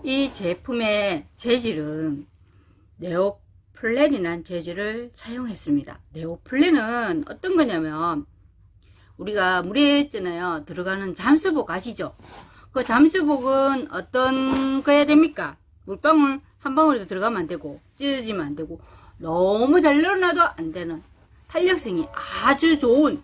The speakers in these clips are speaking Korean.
이 제품의 재질은 네오플랜이라는 재질을 사용했습니다. 네오플랜은 어떤 거냐면 우리가 물에 있잖아요. 들어가는 잠수복 아시죠? 그 잠수복은 어떤 거야 됩니까? 물방울 한 방울도 들어가면 안 되고 찢어지면 안 되고 너무 잘 늘어나도 안 되는 탄력성이 아주 좋은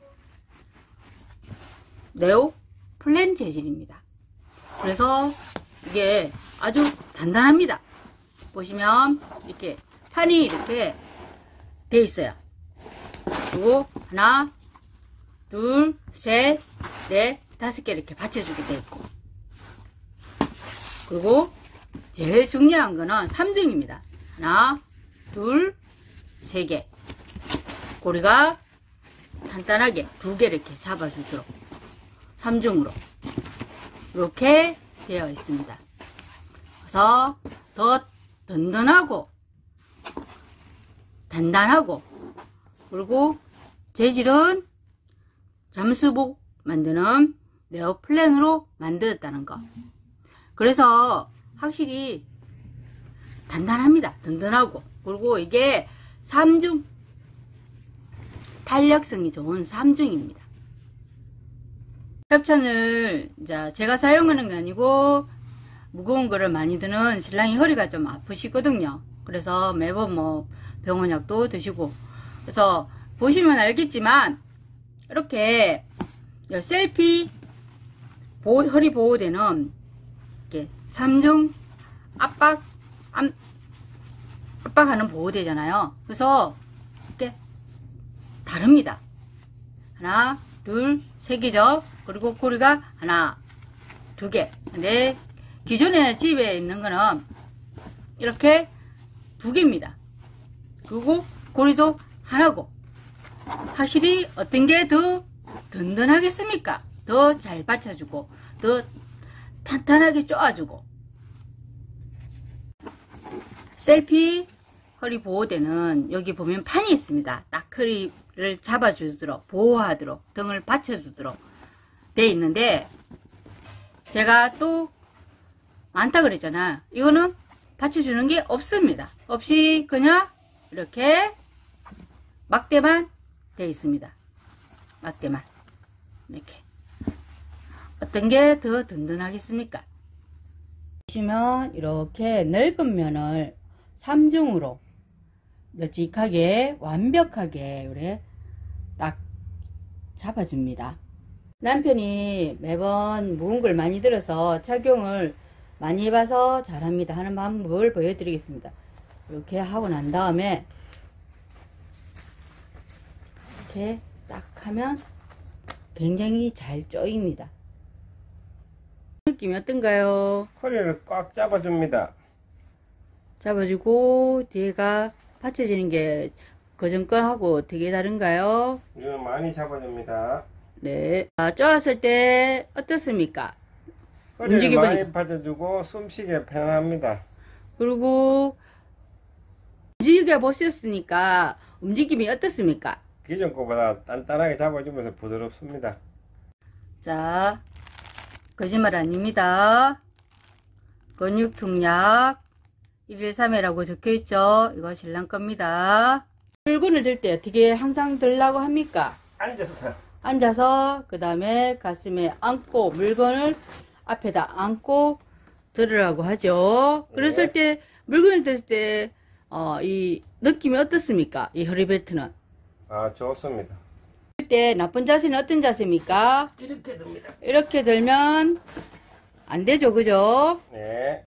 네오플랜 재질입니다. 그래서 이게 아주 단단합니다. 보시면 이렇게 판이 이렇게 돼 있어요. 그리고 하나, 둘, 셋, 넷, 다섯 개 이렇게 받쳐주게 돼 있고, 그리고 제일 중요한 거는 3중입니다. 하나, 둘, 세 개. 고리가 단단하게 두 개 이렇게 잡아주도록 3중으로 이렇게 되어 있습니다. 그래서 더 든든하고 단단하고, 그리고 재질은 잠수복 만드는 네오플랜으로 만들었다는 거. 그래서 확실히 단단합니다. 든든하고. 그리고 이게 3중 탄력성이 좋은 3중입니다. 협찬을 제가 사용하는 게 아니고 무거운 거를 많이 드는 신랑이 허리가 좀 아프시거든요. 그래서 매번 뭐 병원약도 드시고, 그래서 보시면 알겠지만 이렇게 셀피 허리 보호대는 이렇게 3중 압박하는 보호대잖아요. 그래서 이렇게 다릅니다. 하나, 둘, 세 개죠. 그리고 고리가 하나, 두 개. 근데 기존에 집에 있는 거는 이렇게 두 개입니다. 그리고 고리도 하나고, 확실히 어떤 게 더 든든하겠습니까? 더 잘 받쳐주고 더 탄탄하게 쪼아주고. 셀피 허리 보호대는 여기 보면 판이 있습니다. 딱 허리를 잡아주도록, 보호하도록, 등을 받쳐주도록 돼 있는데, 제가 또 많다 그랬잖아. 이거는 받쳐주는 게 없습니다. 없이 그냥 이렇게 막대만 돼 있습니다. 막대만 이렇게. 어떤 게 더 든든하겠습니까? 보시면 이렇게 넓은 면을 3중으로 널찍하게 완벽하게 이렇게 딱 잡아줍니다. 남편이 매번 무거운 걸 많이 들어서 착용을 많이 해봐서 잘합니다 하는 방법을 보여드리겠습니다. 이렇게 하고 난 다음에 이렇게 딱 하면 굉장히 잘 쪼입니다. 느낌이 어떤가요? 허리를 꽉 잡아줍니다. 잡아주고 뒤에가 받쳐지는 게 그전 거하고 되게 다른가요? 이거 많이 잡아줍니다. 네. 쪼았을 때 어떻습니까? 허리를 움직여보니까. 많이 받쳐주고 숨쉬기 편합니다. 그리고 움직여 보셨으니까 움직임이 어떻습니까? 기존 거보다 단단하게 잡아주면서 부드럽습니다. 자, 거짓말 아닙니다. 근육통약 113이라고 적혀있죠. 이거 신랑 겁니다. 물건을 들 때 어떻게 항상 들라고 합니까? 앉아서. 앉아서 그 다음에 가슴에 안고 물건을 앞에다 안고 들으라고 하죠. 그랬을 때 물건을 들 때 이 느낌이 어떻습니까? 이 허리벨트는. 아, 좋습니다. 들 때 나쁜 자세는 어떤 자세입니까? 이렇게 듭니다. 이렇게 들면 안 되죠, 그죠? 네.